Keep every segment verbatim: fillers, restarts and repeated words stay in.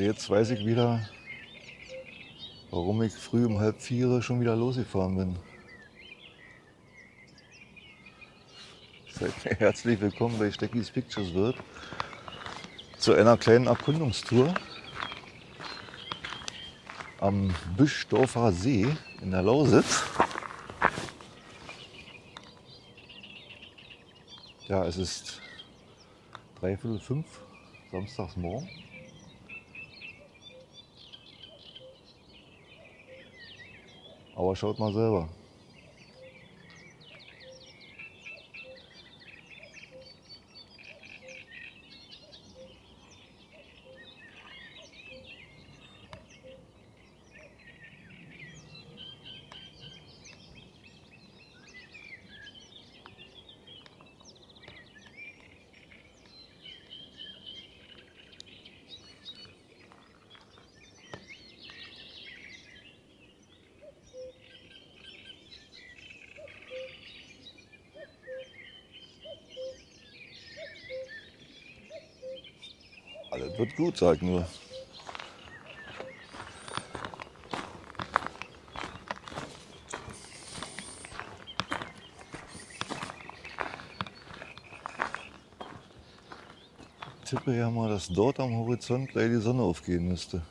jetzt weiß ich wieder, warum ich früh um halb vier schon wieder losgefahren bin. Seid mir herzlich willkommen bei Steckis Pictures World zu einer kleinen Erkundungstour am Büschdorfer See in der Lausitz. Ja, es ist dreiviertel fünf, samstagsmorgen. Aber schaut mal selber. Alles wird gut, sag nur. Ich tippe ja mal, dass dort am Horizont gleich die Sonne aufgehen müsste.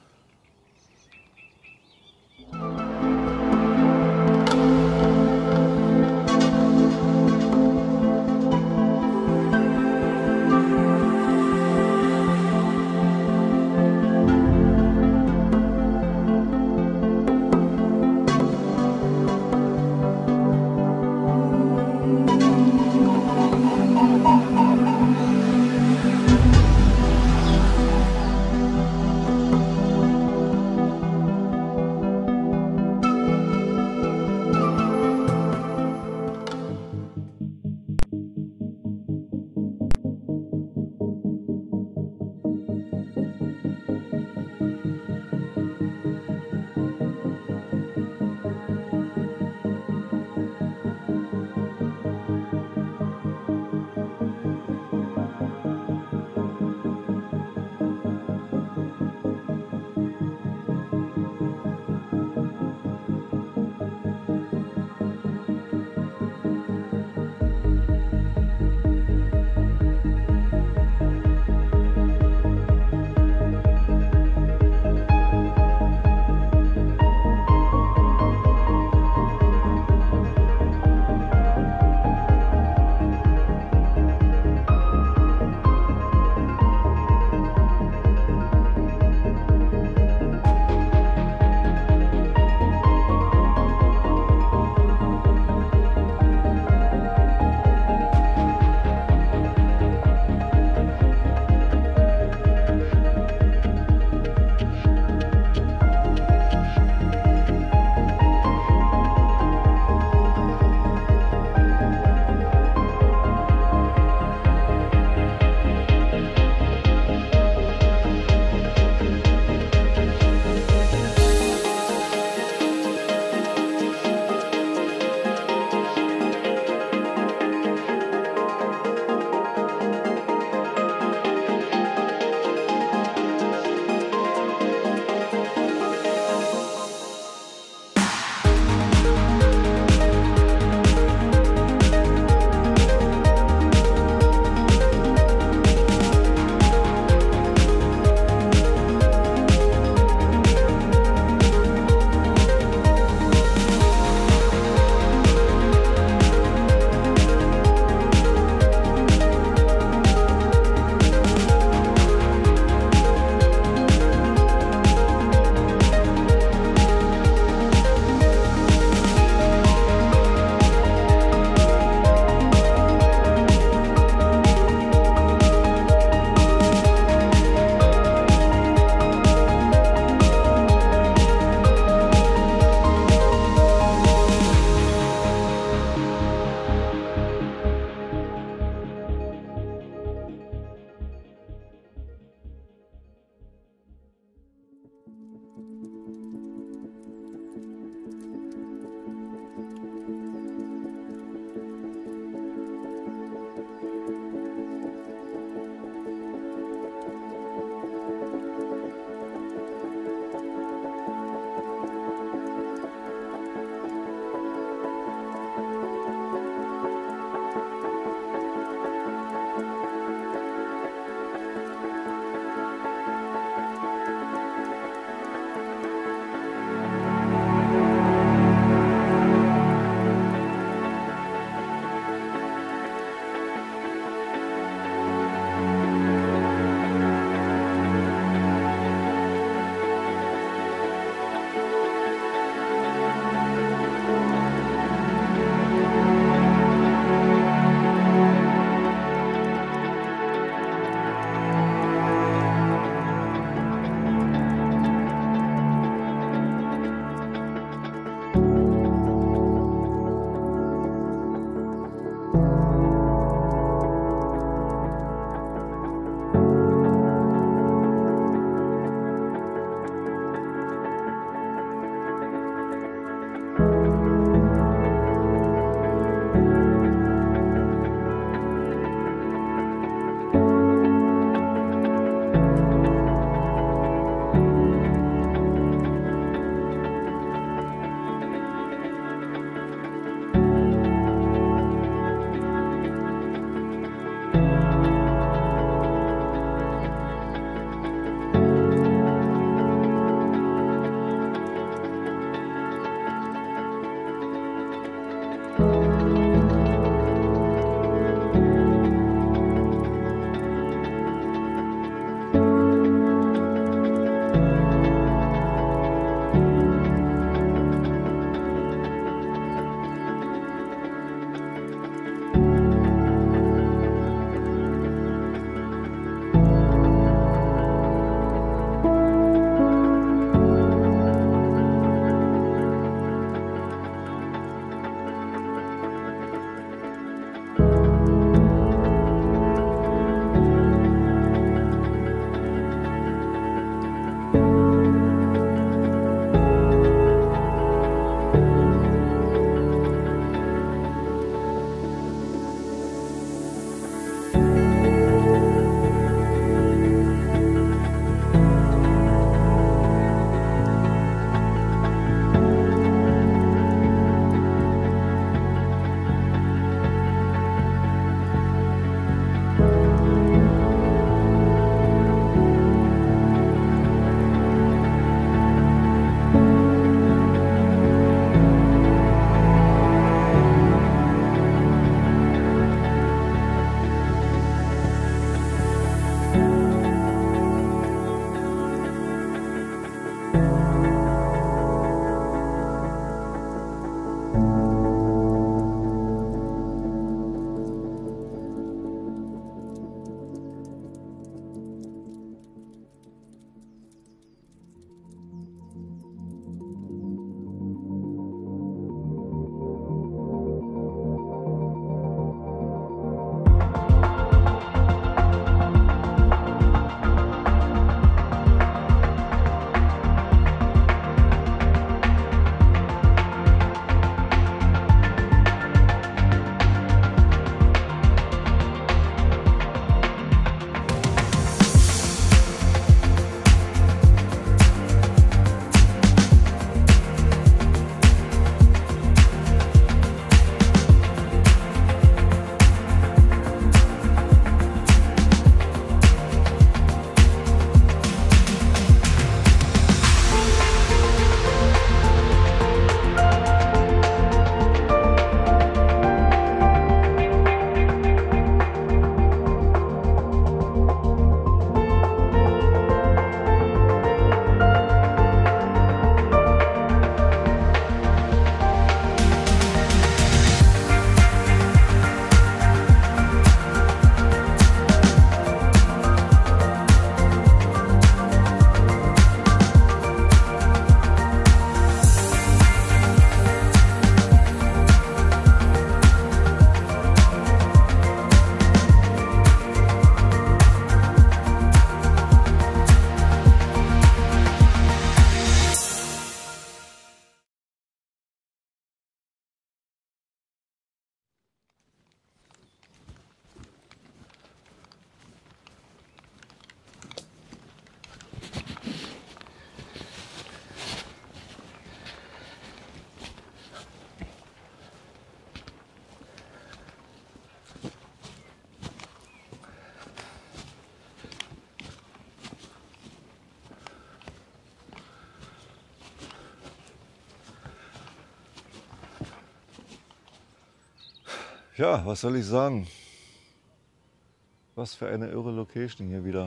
Tja, was soll ich sagen? Was für eine irre Location hier wieder.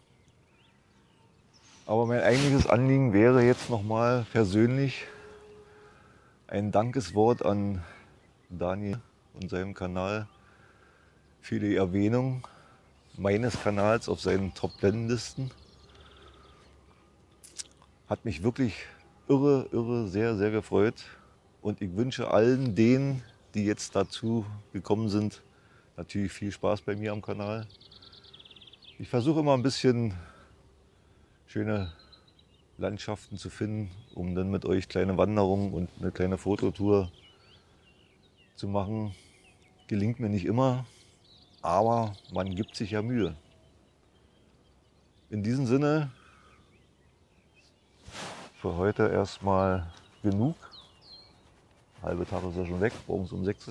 Aber mein eigentliches Anliegen wäre jetzt nochmal persönlich ein Dankeswort an Daniel und seinem Kanal für die Erwähnung meines Kanals auf seinen Top-Ten-Listen. Hat mich wirklich irre, irre, sehr, sehr gefreut. Und ich wünsche allen denen, die jetzt dazu gekommen sind, natürlich viel Spaß bei mir am Kanal. Ich versuche immer ein bisschen schöne Landschaften zu finden, um dann mit euch kleine Wanderungen und eine kleine Fototour zu machen. Gelingt mir nicht immer, aber man gibt sich ja Mühe. In diesem Sinne, für heute erstmal genug. Halbe Tag ist ja schon weg, morgens um sechs.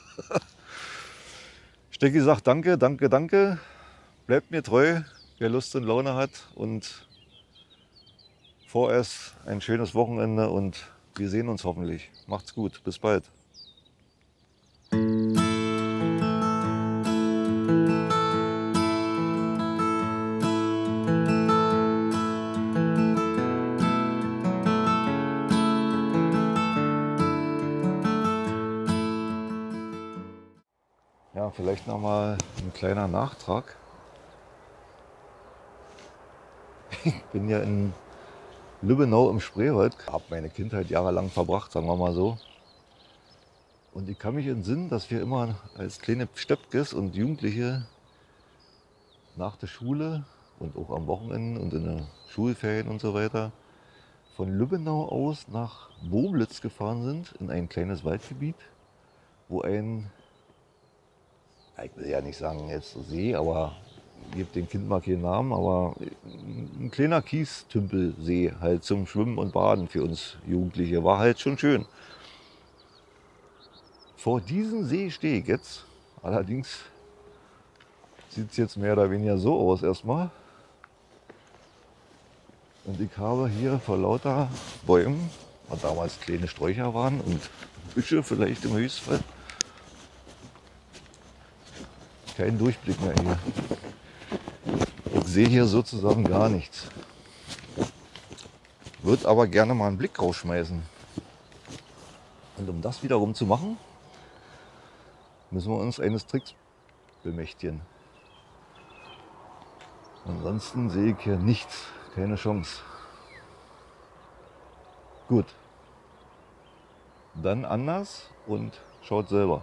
Stecki sagt danke, danke, danke. Bleibt mir treu, wer Lust und Laune hat. Und vorerst ein schönes Wochenende und wir sehen uns hoffentlich. Macht's gut, bis bald. Ja, vielleicht noch mal ein kleiner Nachtrag. Ich bin ja in Lübbenau im Spreewald, habe meine Kindheit jahrelang verbracht, sagen wir mal so. Und ich kann mich entsinnen, dass wir immer als kleine Stöpkes und Jugendliche nach der Schule und auch am Wochenende und in den Schulferien und so weiter von Lübbenau aus nach Boblitz gefahren sind, in ein kleines Waldgebiet, wo ein, ich will ja nicht sagen jetzt See, aber gibt dem Kind mal keinen Namen, aber ein kleiner Kiestümpelsee halt zum Schwimmen und Baden für uns Jugendliche. War halt schon schön. Vor diesem See stehe ich jetzt. Allerdings sieht es jetzt mehr oder weniger so aus erstmal. Und ich habe hier vor lauter Bäumen, was damals kleine Sträucher waren und Büsche vielleicht im Höchstfall, keinen Durchblick mehr hier. Ich sehe hier sozusagen gar nichts. Würde aber gerne mal einen Blick rausschmeißen. Und um das wiederum zu machen, müssen wir uns eines Tricks bemächtigen. Ansonsten sehe ich hier nichts, keine Chance. Gut, dann anders und schaut selber.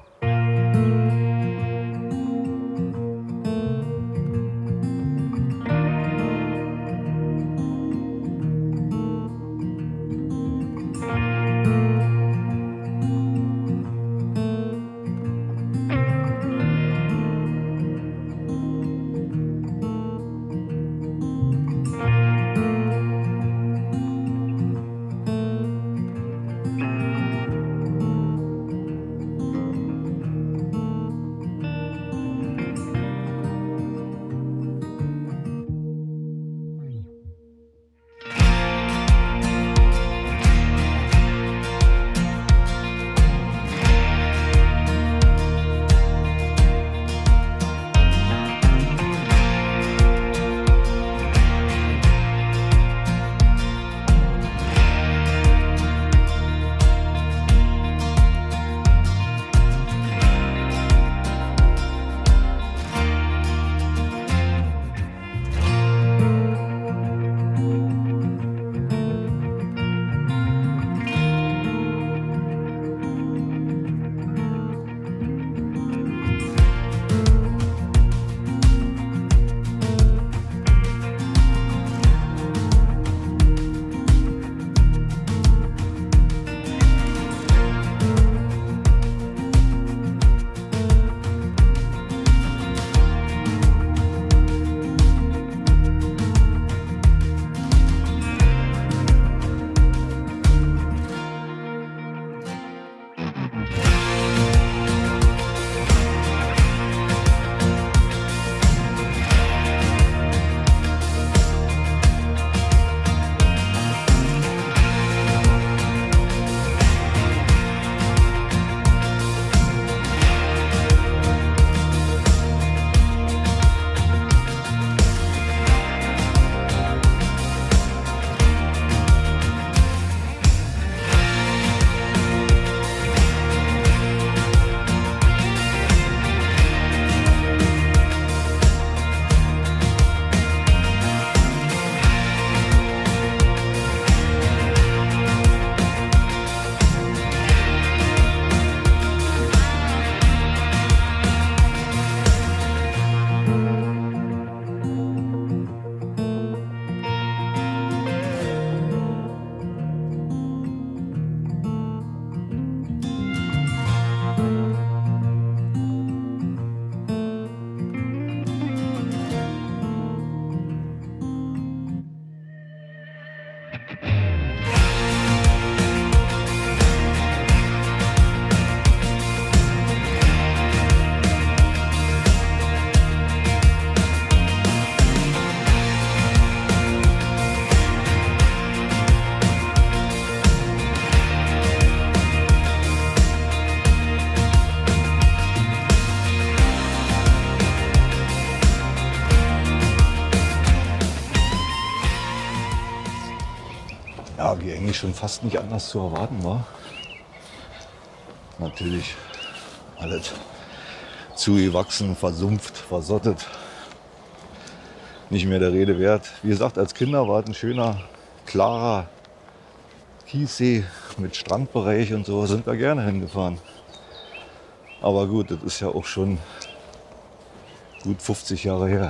eigentlich schon fast nicht anders zu erwarten war. Natürlich alles zugewachsen, versumpft, versottet. Nicht mehr der Rede wert. Wie gesagt, als Kinder war es ein schöner, klarer Kiessee mit Strandbereich und so, sind wir gerne hingefahren. Aber gut, das ist ja auch schon gut fünfzig Jahre her.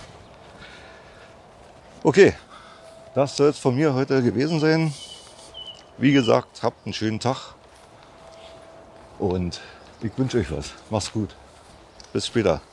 Okay, das soll es von mir heute gewesen sein. Wie gesagt, habt einen schönen Tag und ich wünsche euch was. Macht's gut. Bis später.